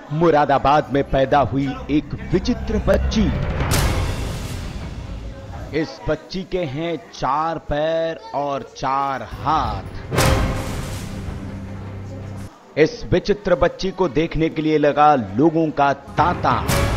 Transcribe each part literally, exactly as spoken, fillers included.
मुरादाबाद में पैदा हुई एक विचित्र बच्ची। इस बच्ची के हैं चार पैर और चार हाथ। इस विचित्र बच्ची को देखने के लिए लगा लोगों का तांता।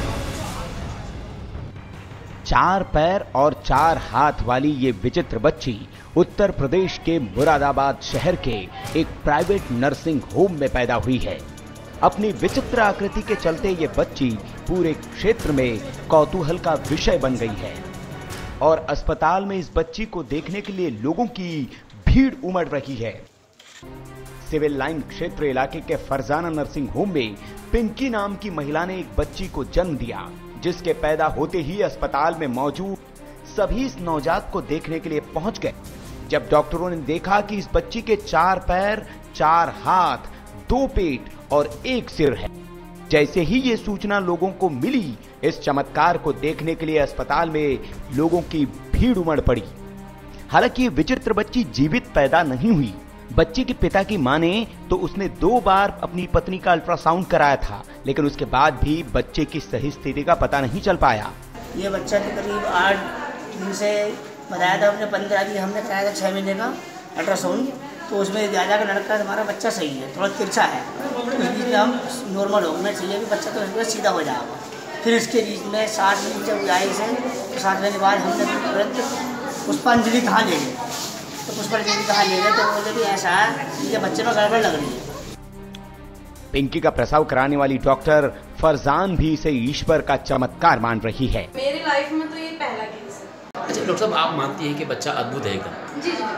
चार पैर और चार हाथ वाली ये विचित्र बच्ची उत्तर प्रदेश के मुरादाबाद शहर के एक प्राइवेट नर्सिंग होम में पैदा हुई है। अपनी विचित्र आकृति के चलते ये बच्ची पूरे क्षेत्र में कौतूहल का विषय बन गई है और अस्पताल में इस बच्ची को देखने के लिए लोगों की भीड़ उमड़ रही है। सिविल लाइन क्षेत्र इलाके के फरजाना नर्सिंग होम में पिंकी नाम की महिला ने एक बच्ची को जन्म दिया, जिसके पैदा होते ही अस्पताल में मौजूद सभी इस नवजात को देखने के लिए पहुंच गए। जब डॉक्टरों ने देखा कि इस बच्ची के चार पैर, चार हाथ, दो पेट और एक सिर है, जैसे ही ये सूचना लोगों को मिली, इस चमत्कार को देखने के लिए अस्पताल में लोगों की भीड़ उमड़ पड़ी। हालांकि ये विचित्र बच्ची जीवित पैदा नहीं हुई। बच्ची के पिता की माने तो उसने दो बार अपनी पत्नी का अल्ट्रासाउंड कराया था, लेकिन उसके बाद भी बच्चे की सही स्थिति का पता नहीं चल पाया। ये बच्चा के करीब आठ दिन से बताया था, अपने पंद्रह दिन हमने कराया था छः महीने का अल्ट्रासाउंड, तो उसमें ज़्यादा का लड़का हमारा बच्चा सही है, थोड़ा तिरछा है, तो इस बीच में हम नॉर्मल हो गए चाहिए कि बच्चा तो इसमें सीधा हो जाएगा। फिर इसके बीच में सात महीने जब आई से तो सात महीने बाद हमने तुरंत पुष्पांजलि कहाँ ले गए, तो पुष्पांजलि कहाँ ले गए तो बोले भी ऐसा है कि बच्चे में गड़बड़ लग रही है। पिंकी का प्रसव कराने वाली डॉक्टर फरजान भी इसे ईश्वर का चमत्कार मान रही है। मेरी लाइफ में तो ये पहला केस है। अच्छा डॉक्टर साहब, आप मानती हैं कि बच्चा अद्भुत है एकदम? जी जी।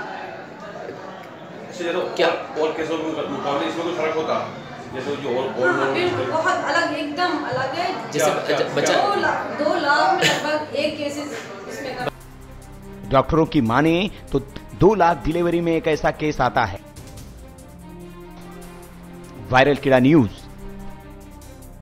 क्या और केसों में मुकाबले इसमें कोई फर्क होता है? जैसे जो और और हाँ, बिल्कुल बहुत अलग, एकदम अलग है। जैसे बच्चा दो लाख दो लाख में लगभग एक केसेस इसमें का। डॉक्टरों की माने तो दो लाख डिलीवरी में एक ऐसा केस आता है। वायरल कीड़ा न्यूज।